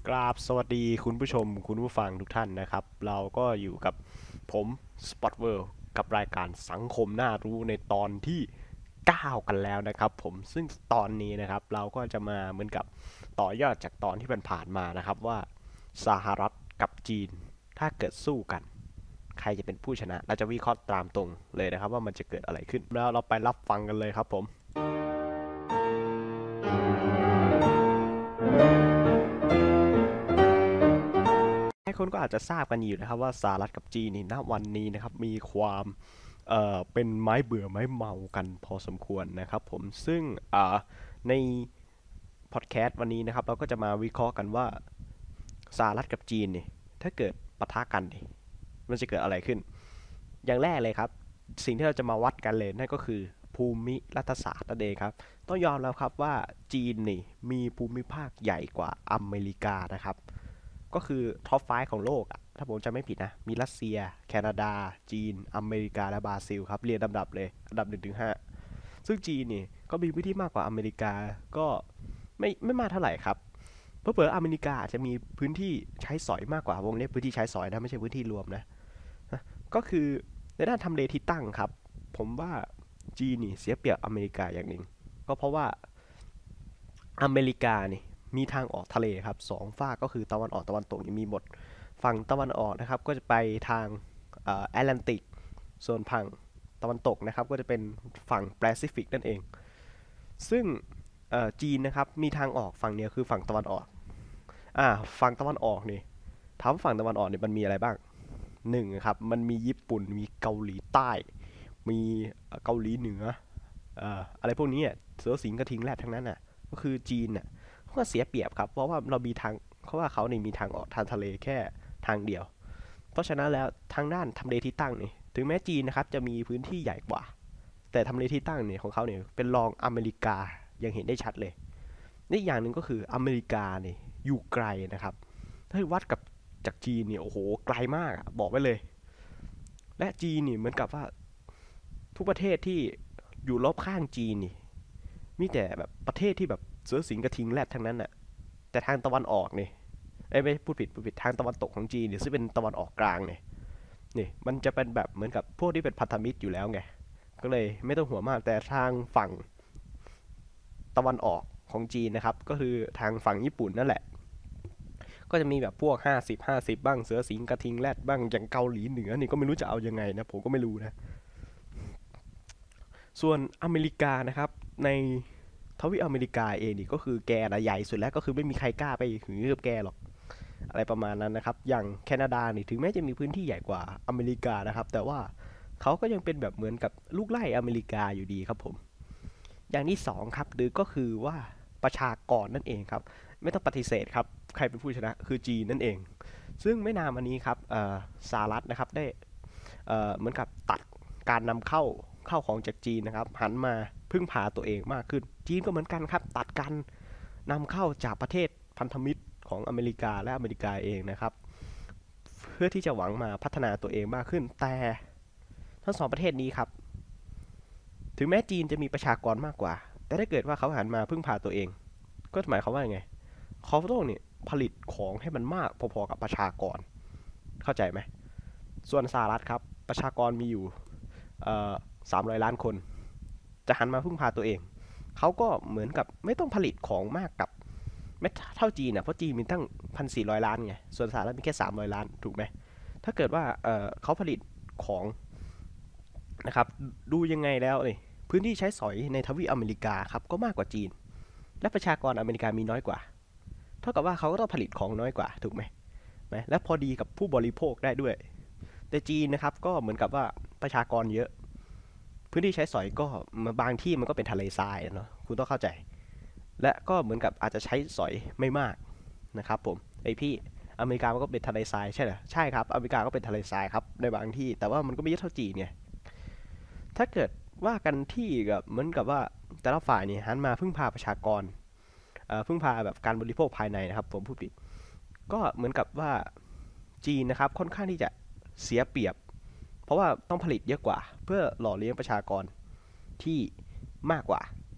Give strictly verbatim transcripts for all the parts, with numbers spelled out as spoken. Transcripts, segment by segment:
กราบสวัสดีคุณผู้ชมคุณผู้ฟังทุกท่านนะครับเราก็อยู่กับผมสปอตเวิลด์กับรายการสังคมน่ารู้ในตอนที่เก้ากันแล้วนะครับผมซึ่งตอนนี้นะครับเราก็จะมาเหมือนกับต่อยอดจากตอนที่ผ่านๆมานะครับว่าสหรัฐกับจีนถ้าเกิดสู้กันใครจะเป็นผู้ชนะเราจะวิเคราะห์ตามตรงเลยนะครับว่ามันจะเกิดอะไรขึ้นแล้วเราไปรับฟังกันเลยครับผม หลายคนก็อาจจะทราบกันอยู่นะครับว่าสหรัฐกับจีนนี่ณวันนี้นะครับมีความเอ่อเป็นไม้เบื่อไม้เมากันพอสมควรนะครับผมซึ่งอ่าในพอดแคสต์วันนี้นะครับเราก็จะมาวิเคราะห์กันว่าสหรัฐกับจีนนี่ถ้าเกิดปะทะกันนี่มันจะเกิดอะไรขึ้นอย่างแรกเลยครับสิ่งที่เราจะมาวัดกันเลยนั่นก็คือภูมิรัฐศาสตร์นั่นเองครับต้องยอมแล้วครับว่าจีนนี่มีภูมิภาคใหญ่กว่าอเมริกานะครับ ก็คือท็อปไฟว์ของโลกอะถ้าผมจำไม่ผิดนะมีรัสเซียแคนาดาจีนอเมริกาและบราซิลครับเรียงลำดับเลยอันดับหนึ่งถึงห้าซึ่งจีนนี่ก็มีพื้นที่มากกว่าอเมริกาก็ไม่ไม่มากเท่าไหร่ครับเพราะเผลออเมริกาอาจจะมีพื้นที่ใช้สอยมากกว่าวงเล็บพื้นที่ใช้สอยนะไม่ใช่พื้นที่รวมนะก็คือในด้านทำเลที่ตั้งครับผมว่าจีนนี่เสียเปรียบอเมริกาอย่างหนึ่งก็เพราะว่าอเมริกานี่มีทางออกทะเลครับสองฝากก็คือตะวันออกตะวันตกมีหมดฝั่งตะวันออกนะครับก็จะไปทางแอตแลนติกส่วนฝั่งตะวันตกนะครับก็จะเป็นฝั่งแปซิฟิกนั่นเองซึ่งจีนนะครับมีทางออกฝั่งเดียวคือฝั่งตะวันออกอ่าฝั่งตะวันออกนี่ถามว่าฝั่งตะวันออกนี่มันมีอะไรบ้างหนึ่งครับมันมีญี่ปุ่นมีเกาหลีใต้มีเกาหลีเหนืออะไรพวกนี้เสือสิงห์กระทิงแรดทั้งนั้นน่ะก็คือจีนน่ะก็เสียเปรียบครับเพราะว่าเรามีทางเพราะว่าเขาเนี่ยมีทางออกทางทะเลแค่ทางเดียวเพราะฉะนั้นแล้วทางด้านทำเลที่ตั้งนี่ถึงแม้จีนนะครับจะมีพื้นที่ใหญ่กว่าแต่ทำเลที่ตั้งเนี่ยของเขาเนี่ยเป็นรองอเมริกายังเห็นได้ชัดเลยนี่อย่างหนึ่งก็คืออเมริกาเนี่ยอยู่ไกลนะครับถ้าวัดกับจากจีนเนี่ยโอ้โหไกลมากบอกไว้เลยและจีนนี่เหมือนกับว่าทุกประเทศที่อยู่รอบข้างจีนนี่มีแต่แบบประเทศที่แบบเสือสิงกระทิงแรดทั้งนั้นน่ะแต่ทางตะวันออกนี่เอ้ยไม่พูดผิดพูดผิดทางตะวันตกของจีนเนี่ยซึ่งเป็นตะวันออกกลางเนี่ยนี่มันจะเป็นแบบเหมือนกับพวกที่เป็นพันธมิตรอยู่แล้วไงก็เลยไม่ต้องห่วงมากแต่ทางฝั่งตะวันออกของจีนนะครับก็คือทางฝั่งญี่ปุ่นนั่นแหละก็จะมีแบบพวกห้าสิบ ห้าสิบบ้างเสือสิงกระทิงแรดบ้างอย่างเกาหลีเหนือนี่ก็ไม่รู้จะเอายังไงนะผมก็ไม่รู้นะส่วนอเมริกานะครับในทวีปอเมริกาเองนี่ก็คือแกนะใหญ่สุดแล้วก็คือไม่มีใครกล้าไปหือกับแกหรอกอะไรประมาณนั้นนะครับอย่างแคนาดานี่ถึงแม้จะมีพื้นที่ใหญ่กว่าอเมริกานะครับแต่ว่าเขาก็ยังเป็นแบบเหมือนกับลูกไล่อเมริกาอยู่ดีครับผมอย่างที่สองครับหรือก็คือว่าประชากรนั่นเองครับไม่ต้องปฏิเสธครับใครเป็นผู้ชนะคือจีนนั่นเองซึ่งไม่นานมานี้ครับสหรัฐนะครับได้เหมือนกับตัดการนำเข้าเข้าของจากจีนนะครับหันมาพึ่งพาตัวเองมากขึ้นจีนก็เหมือนกันครับตัดกันนำเข้าจากประเทศพันธมิตรของอเมริกาและอเมริกาเองนะครับเพื่อที่จะหวังมาพัฒนาตัวเองมากขึ้นแต่ทั้งสองประเทศนี้ครับถึงแม้จีนจะมีประชากรมากกว่าแต่ถ้าเกิดว่าเขาหันมาพึ่งพาตัวเองก็หมายความว่าไงเขาต้องเนี่ยผลิตของให้มันมากพอๆกับประชากรเข้าใจไหมส่วนสหรัฐครับประชากรมีอยู่สามร้อยล้านคนจะหันมาพึ่งพาตัวเองเขาก็เหมือนกับไม่ต้องผลิตของมากกับไม่เท่าจีนอ่ะเพราะจีนมีตั้งพันสี่ร้อยล้านไงส่วนสหรัฐมีแค่สามร้อยล้านถูกไหมถ้าเกิดว่าเเขาผลิตของนะครับดูยังไงแล้วเลยพื้นที่ใช้สอยในทวีปอเมริกาครับก็มากกว่าจีนและประชากรอเมริกามีน้อยกว่าเท่ากับว่าเขาก็ต้องผลิตของน้อยกว่าถูกไหมไหมและพอดีกับผู้บริโภคได้ด้วยแต่จีนนะครับก็เหมือนกับว่าประชากรเยอะพื้นที่ใช้สอยก็บางที่มันก็เป็นทะเลทรายเนาะคุณต้องเข้าใจและก็เหมือนกับอาจจะใช้สอยไม่มากนะครับผมไอพี่อเมริกามันก็เป็นทะเลทรายใช่เหรอใช่ครับอเมริกาก็เป็นทะเลทรายครับในบางที่แต่ว่ามันก็ไม่เยอะเท่าจีนไงถ้าเกิดว่ากันที่กับเหมือนกับว่าแต่ละฝ่ายนี่หันมาพึ่งพาประชากรพึ่งพาแบบการบริโภคภายในนะครับผมพูดผิดก็เหมือนกับว่าจีนนะครับค่อนข้างที่จะเสียเปรียบเพราะว่าต้องผลิตเยอะกว่าเพื่อหล่อเลี้ยงประชากรที่มากกว่า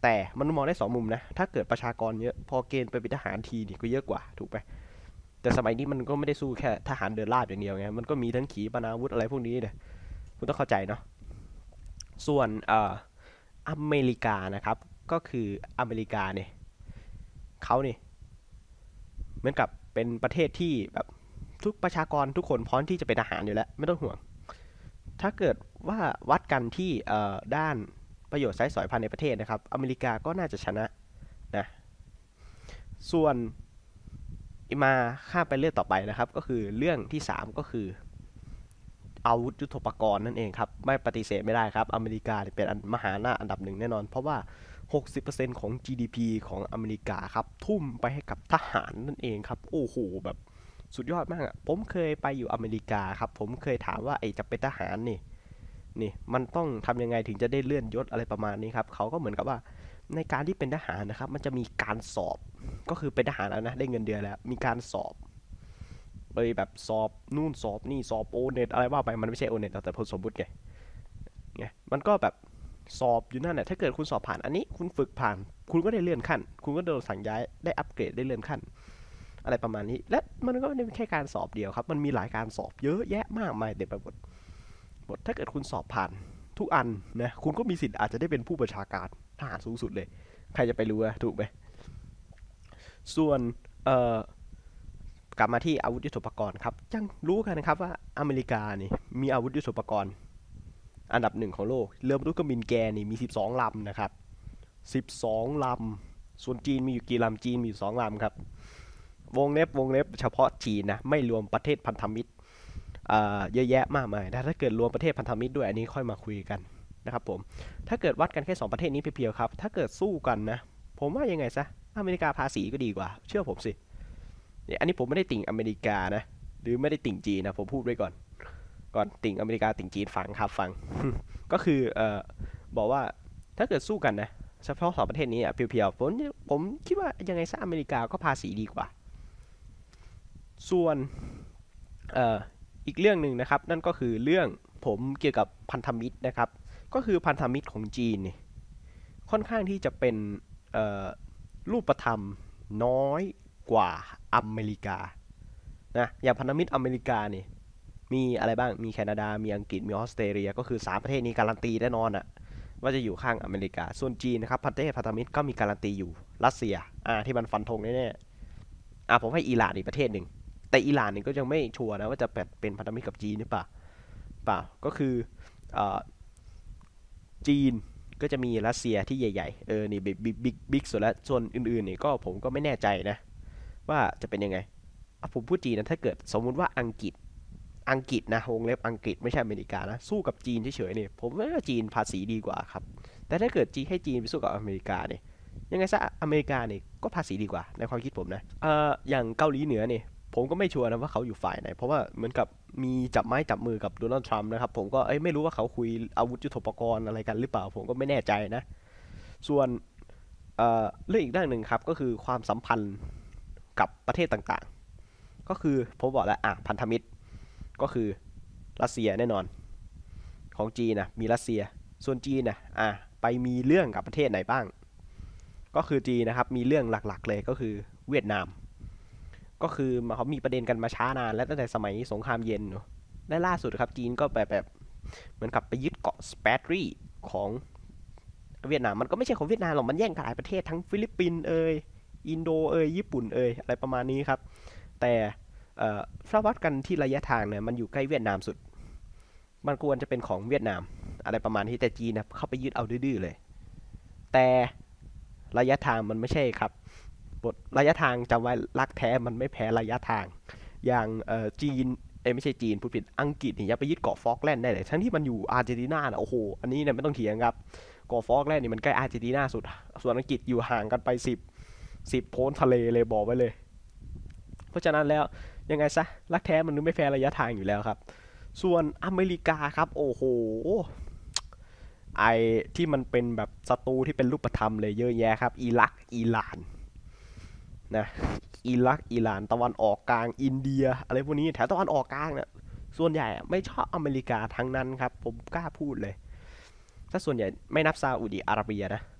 แต่มันมองได้สองมุมนะถ้าเกิดประชากรเยอะพอเกณฑ์ไปเป็นทหารทีนี่ก็เยอะกว่าถูกไหมแต่สมัยนี้มันก็ไม่ได้สู้แค่ทหารเดินลาดอย่างเดียวไงมันก็มีทั้งขีปนาวุธอะไรพวกนี้เนี่ยคุณต้องเข้าใจเนาะส่วนเอ่ออเมริกานะครับก็คืออเมริกาเนี่ยเขาเนี่ยเหมือนกับเป็นประเทศที่แบบทุกประชากรทุกคนพร้อมที่จะเป็นทหารอยู่แล้วไม่ต้องห่วงถ้าเกิดว่าวัดกันที่เอ่อด้านประโยชน์ใช้สอยพันธุ์ในประเทศนะครับอเมริกาก็น่าจะชนะนะส่วนมาข้ามไปเรื่องต่อไปนะครับก็คือเรื่องที่สามก็คืออาวุธยุทโธปกรณ์นั่นเองครับไม่ปฏิเสธไม่ได้ครับอเมริกาเป็นมหาอำนาจอันดับหนึ่งแน่นอนเพราะว่า หกสิบเปอร์เซ็นต์ ของ จี ดี พี ของอเมริกาครับทุ่มไปให้กับทหารนั่นเองครับโอ้โหแบบสุดยอดมากอ่ะผมเคยไปอยู่อเมริกาครับผมเคยถามว่าไอ้จะเป็นทหารนี่นี่มันต้องทำยังไงถึงจะได้เลื่อนยศอะไรประมาณนี้ครับเขาก็เหมือนกับว่าในการที่เป็นทหารนะครับมันจะมีการสอบก็คือเป็นทหารแล้วนะได้เงินเดือนแล้วมีการสอบไปแบบสอบนู่นสอบนี่สอบโอเน็ตอะไรว่าไปมันไม่ใช่โอเน็ตแต่ผลสมมุติไงไงมันก็แบบสอบอยู่นั่นแหละถ้าเกิดคุณสอบผ่านอันนี้คุณฝึกผ่านคุณก็ได้เลื่อนขั้นคุณก็โดนสั่งย้ายได้อัปเกรดได้เลื่อนขั้นอะไรประมาณนี้และมันก็ไม่ได้แค่การสอบเดียวครับมันมีหลายการสอบเยอะแยะมากมายเต็มไปหมดหมดถ้าเกิดคุณสอบผ่านทุกอันนะคุณก็มีสิทธิ์อาจจะได้เป็นผู้บัญชาการทหารสูงสุดเลยใครจะไปรู้อะถูกไหมส่วนเอ่อกลับมาที่อาวุธยุทโธปกรณ์ครับยังรู้กันนะครับว่าอเมริกานี่มีอาวุธยุทโธปกรณ์อันดับหนึ่งของโลกเรือมนุษย์เครื่องบินแกนี่มีสิบสองลำนะครับสิบสองลำส่วนจีนมีอยู่กี่ลำจีนมีอยู่สองลำครับวงเล็บวงเล็บเฉพาะจีนนะไม่รวมประเทศพันธมิตรเยอะแยะมากมายถ้าเกิดรวมประเทศพันธมิตรด้วยอันนี้ค่อยมาคุยกันนะครับผมถ้าเกิดวัดกันแค่สองประเทศนี้เพียวๆครับถ้าเกิดสู้กันนะผมว่ายังไงซะอเมริกาภาษีก็ดีกว่าเชื่อผมสิอันนี้ผมไม่ได้ติ่งอเมริกานะหรือไม่ได้ติ่งจีนนะผมพูดไว้ก่อนก่อนติ่งอเมริกาติ่งจีนฟังครับฟังก็คือเอ่อบอกว่าถ้าเกิดสู้กันนะเฉพาะสองประเทศนี้อ่ะเพียวๆผมผมคิดว่ายังไงซะอเมริกาก็ภาษีดีกว่าส่วนเอ่ออีกเรื่องหนึ่งนะครับนั่นก็คือเรื่องผมเกี่ยวกับพันธมิตรนะครับก็คือพันธมิตรของจีนนี่ค่อนข้างที่จะเป็นเอ่อรูปธรรมน้อยกว่าอเมริกานะอย่างพันธมิตรอเมริกานี่มีอะไรบ้างมีแคนาดามีอังกฤษมีออสเตรเลียก็คือสามประเทศนี้การันตีแน่นอนอะว่าจะอยู่ข้างอเมริกาส่วนจีนนะครับประเทศพันธมิตรก็มีการันตีอยู่รัสเซียอ่าที่มันฟันธงแน่ๆอ่าผมให้อิหร่านอีกประเทศหนึ่งแต่อิหร่านนี่ก็ยังไม่ชัวร์นะว่าจะเป็นพันธมิตรกับจีนหรือเปล่าเปล่าก็คืออ่าจีนก็จะมีรัสเซียที่ใหญ่ๆเออนี่บิ๊กบิ๊กบิ๊กบิ๊กสุดแล้วส่วนอื่นๆนี่ก็ผมก็ไม่แน่ใจนะว่าจะเป็นยังไงผมพูดจีนนะถ้าเกิดสมมุติว่าอังกฤษอังกฤษนะวงเล็บอังกฤษไม่ใช่อเมริกานะสู้กับจีนเฉยๆเนี่ยผมว่าจีนภาษีดีกว่าครับแต่ถ้าเกิดจีนให้จีนไปสู้กับอเมริกาเนี่ยยังไงซะอเมริกาเนี่ยก็ภาษีดีกว่าในความคิดผมนะเอ่ออย่างเกาหลีเหนือเนี่ยผมก็ไม่ชัวร์นะว่าเขาอยู่ฝ่ายไหนเพราะว่าเหมือนกับมีจับไม้จับมือกับโดนัลด์ทรัมป์นะครับผมก็เอ้ยไม่รู้ว่าเขาคุยอาวุธยุทโธปกรณ์อะไรกันหรือเปล่าผมก็ไม่แน่ใจนะส่วนเอ่อเรื่องอีกเรื่องหนึ่งครับก็คือความสัมพันธ์กับประเทศต่างๆก็คือผมบอกแล้วอ่ะพันธมิตรก็คือรัสเซียแน่นอนของจีนนะมีรัสเซียส่วนจีนนะอ่ะไปมีเรื่องกับประเทศไหนบ้างก็คือจีนนะครับมีเรื่องหลักๆเลยก็คือเวียดนามก็คือเขามีประเด็นกันมาช้านานและตั้งแต่สมัยสงครามเย็นและล่าสุดครับจีนก็แบบแบบเหมือนกับไปยึดเกาะสเปตรีของเวียดนามมันก็ไม่ใช่ของเวียดนามหรอกมันแย่งกันหลายประเทศทั้งฟิลิปปินส์เอยอินโดเอยญี่ปุ่นเอยอะไรประมาณนี้ครับแต่ถ้าวัดกันที่ระยะทางเนี่ยมันอยู่ใกล้เวียดนามสุดมันควรจะเป็นของเวียดนามอะไรประมาณที่แต่จีนนะเข้าไปยึดเอาดื้อเลยแต่ระยะทางมันไม่ใช่ครับบทระยะทางจำไว้รักแท้มันไม่แพ้ระยะทางอย่างจีนเอ้ไม่ใช่จีนพูดผิดอังกฤษนี่ยังไปยึดเกาะฟอกแลนด์ได้เลยทั้งที่มันอยู่อาร์เจนตินาโอ้โหอันนี้เนี่ยไม่ต้องเถียงครับเกาะฟอกแลนด์นี่มันใกล้อาร์เจนตินาสุดส่วนอังกฤษอยู่ห่างกันไปสิบสิบโพ้นทะเลเลยบอกไว้เลยเพราะฉะนั้นแล้วยังไงซะรักแท้มันไม่แพ้ระยะทางอยู่แล้วครับส่วนอเมริกาครับโอ้โหไอที่มันเป็นแบบศัตรูที่เป็นรูปธรรมเลยเยอะแยะครับอิรักอิหร่านนะอิรักอิหร่านตะวันออกกลางอินเดียอะไรพวกนี้แถวตะวันออกกลางเนี่ยส่วนใหญ่ไม่ชอบอเมริกาทั้งนั้นครับผมกล้าพูดเลยถ้าส่วนใหญ่ไม่นับซาอุดิอาระเบียนะ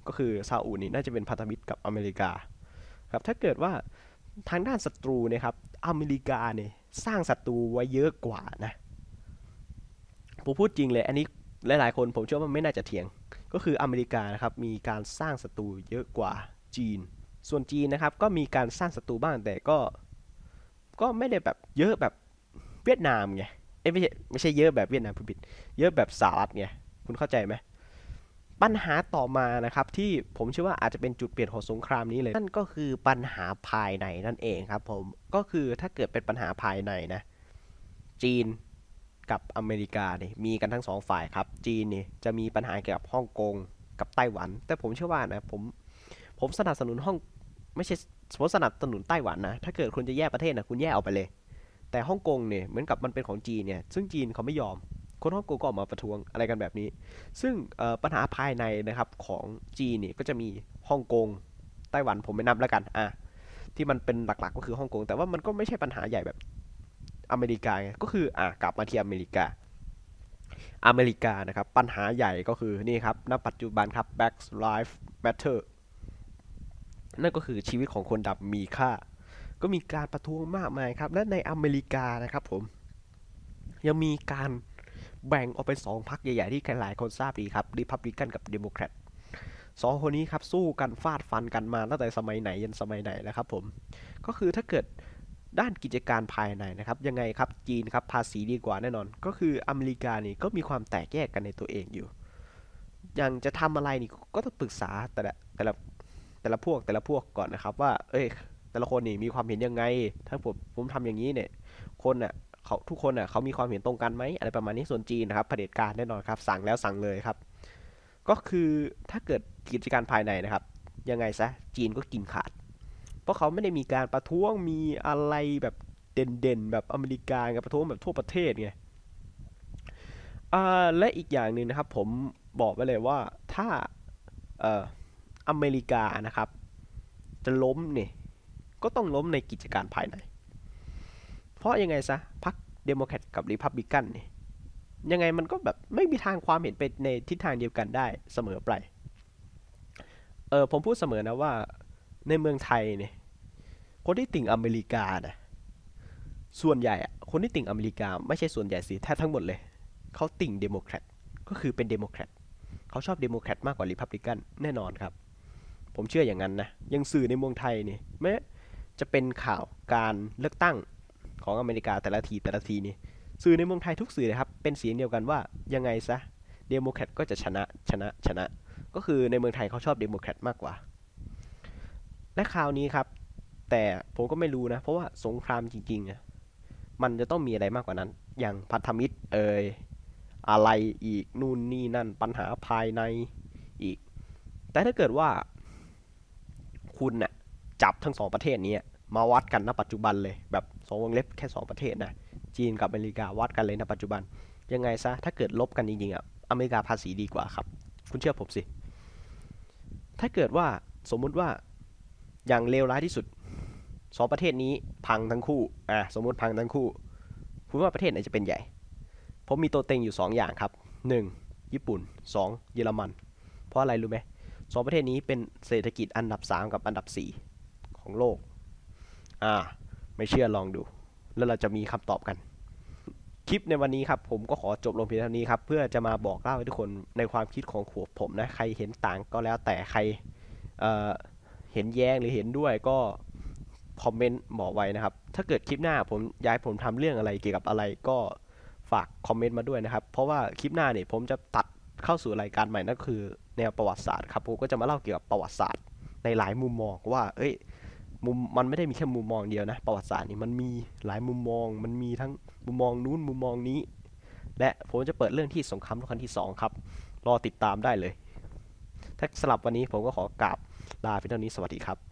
ก็คือซาอุนี่น่าจะเป็นพันธมิตรกับอเมริกาครับถ้าเกิดว่าทางด้านศัตรูเนี่ยครับอเมริกาเนี่ยสร้างศัตรูไว้เยอะกว่านะผมพูดจริงเลยอันนี้หลายๆคนผมเชื่อว่าไม่น่าจะเถียงก็คืออเมริกานะครับมีการสร้างศัตรูเยอะกว่าจีนส่วนจีนนะครับก็มีการสร้างศัตรูบ้างแต่ก็ก็ไม่ได้แบบเยอะแบบเวียดนามไงเอ้ยไม่ใช่ไม่ใช่เยอะแบบเวียดนามผิดเยอะแบบสหรัฐไงคุณเข้าใจไหมปัญหาต่อมานะครับที่ผมเชื่อว่าอาจจะเป็นจุดเปลี่ยนของสงครามนี้เลยนั่นก็คือปัญหาภายในนั่นเองครับผมก็คือถ้าเกิดเป็นปัญหาภายในนะจีนกับอเมริกาเนี่ยมีกันทั้งสองฝ่ายครับจีนเนี่ยจะมีปัญหาเกี่ยวกับฮ่องกงกับไต้หวันแต่ผมเชื่อว่านะผมผมสนับสนุนฮ่องไม่ใช่ผมสนับสนุนไต้หวันนะถ้าเกิดคุณจะแยกประเทศนะคุณแยกออกไปเลยแต่ฮ่องกงเนี่ยเหมือนกับมันเป็นของจีนเนี่ยซึ่งจีนเขาไม่ยอมคนฮ่องกงก็ออกมาประท้วงอะไรกันแบบนี้ซึ่งปัญหาภายในนะครับของจีนเนี่ยก็จะมีฮ่องกงไต้หวันผมไม่นับแล้วกันอ่ะที่มันเป็นหลักๆก็คือฮ่องกงแต่ว่ามันก็ไม่ใช่ปัญหาใหญ่แบบอเมริกาไงก็คืออ่ะกลับมาที่อเมริกาอเมริกานะครับปัญหาใหญ่ก็คือนี่ครับณปัจจุบันครับ Black Lives Matter นั่นก็คือชีวิตของคนดำมีค่าก็มีการประท้วงมากมายครับและในอเมริกานะครับผมยังมีการแบ่งออกเป็นสองพรรคใหญ่ๆที่หลายคนทราบดีครับริพับลิกันกับเดโมแครตสองคนนี้ครับสู้กันฟาดฟันกันมาตั้งแต่สมัยไหนยันสมัยไหนแล้วครับผมก็คือถ้าเกิดด้านกิจการภายในนะครับยังไงครับจีนครับภาษีดีกว่าแน่นอนก็คืออเมริกานี่ก็มีความแตกแยกกันในตัวเองอยู่อย่างจะทำอะไรนี่ก็ต้องปรึกษาแต่ละแต่ละแต่ละพวกแต่ละพวกก่อนนะครับว่าเอ้ยแต่ละคนนี่มีความเห็นยังไงถ้าผมผมทำอย่างนี้เนี่ยคนน่ะเขาทุกคนน่ะเขามีความเห็นตรงกันไหมอะไรประมาณนี้ส่วนจีนนะครับเผด็จการแน่นอนครับสั่งแล้วสั่งเลยครับก็คือถ้าเกิดกิจการภายในนะครับยังไงซะจีนก็กินขาดเพราะเขาไม่ได้มีการประท้วงมีอะไรแบบเด่นๆแบบอเมริกาไงประท้วงแบบทั่วประเทศไงอ่าและอีกอย่างหนึ่งนะครับผมบอกไว้เลยว่าถ้าเอ่ออเมริกานะครับจะล้มเนี่ยก็ต้องล้มในกิจการภายในเพราะยังไงซะพรรคเดโมแครตกับริพับลิกันเนี่ยยังไงมันก็แบบไม่มีทางความเห็นไปในทิศทางเดียวกันได้เสมอไปเออผมพูดเสมอนะว่าในเมืองไทยเนี่ยคนที่ติ่งอเมริกานะส่วนใหญ่อะคนที่ติ่งอเมริกาไม่ใช่ส่วนใหญ่สิแทบทั้งหมดเลยเขาติ่งเดโมแครตก็คือเป็นเดโมแครตเขาชอบเดโมแครตมากกว่าริพับลิกันแน่นอนครับผมเชื่ออย่างนั้นนะยังสื่อในเมืองไทยนี่แม้จะเป็นข่าวการเลือกตั้งของอเมริกาแต่ละทีแต่ละทีนี่สื่อในเมืองไทยทุกสื่อเลยครับเป็นเสียงเดียวกันว่ายังไงซะเดโมแครตก็จะชนะชนะชนะก็คือในเมืองไทยเขาชอบเดโมแครตมากกว่าและคราวนี้ครับแต่ผมก็ไม่รู้นะเพราะว่าสงครามจริงๆอะมันจะต้องมีอะไรมากกว่านั้นอย่างพันธมิตรเอ่ยอะไรอีกนู่นนี่นั่นปัญหาภายในอีกแต่ถ้าเกิดว่าคุณน่ะจับทั้งสองประเทศนี้มาวัดกันณปัจจุบันเลยแบบสองวงเล็บแค่สองประเทศนะจีนกับอเมริกาวัดกันเลยณปัจจุบันยังไงซะถ้าเกิดลบกันจริงๆอ่ะอเมริกาภาษีดีกว่าครับคุณเชื่อผมสิถ้าเกิดว่าสมมุติว่าอย่างเลวร้ายที่สุดสองประเทศนี้พังทั้งคู่อ่ะสมมุติพังทั้งคู่คุณว่าประเทศไหนจะเป็นใหญ่ผมมีตัวเต็งอยู่สองอย่างครับหนึ่งญี่ปุ่นสองเยอรมันเพราะอะไรรู้ไหมสองประเทศนี้เป็นเศรษฐกิจอันดับสามกับอันดับสี่ของโลกอ่าไม่เชื่อลองดูแล้วเราจะมีคำตอบกันคลิปในวันนี้ครับผมก็ขอจบลงเพียงเท่านี้ครับเพื่อจะมาบอกเล่าให้ทุกคนในความคิดของผมนะใครเห็นต่างก็แล้วแต่ใครเอ่อเห็นแย้งหรือเห็นด้วยก็คอมเมนต์บอกไว้นะครับถ้าเกิดคลิปหน้าผมย้ายผมทำเรื่องอะไรเกี่ยวกับอะไรก็ฝากคอมเมนต์มาด้วยนะครับเพราะว่าคลิปหน้าเนี่ยผมจะตัดเข้าสู่รายการใหม่นั่นคือแนวประวัติศาสตร์ครับผมก็จะมาเล่าเกี่ยวกับประวัติศาสตร์ในหลายมุมมองว่าเอ้ยมุมมันไม่ได้มีแค่มุมมองเดียวนะประวัติศาสตร์นี่มันมีหลายมุมมองมันมีทั้งมุมมองนู้นมุมมองนี้และผมจะเปิดเรื่องที่สงครามโลกครั้งที่สองครับรอติดตามได้เลยถ้าสำหรับวันนี้ผมก็ขอกราบลาไปเท่านี้สวัสดีครับ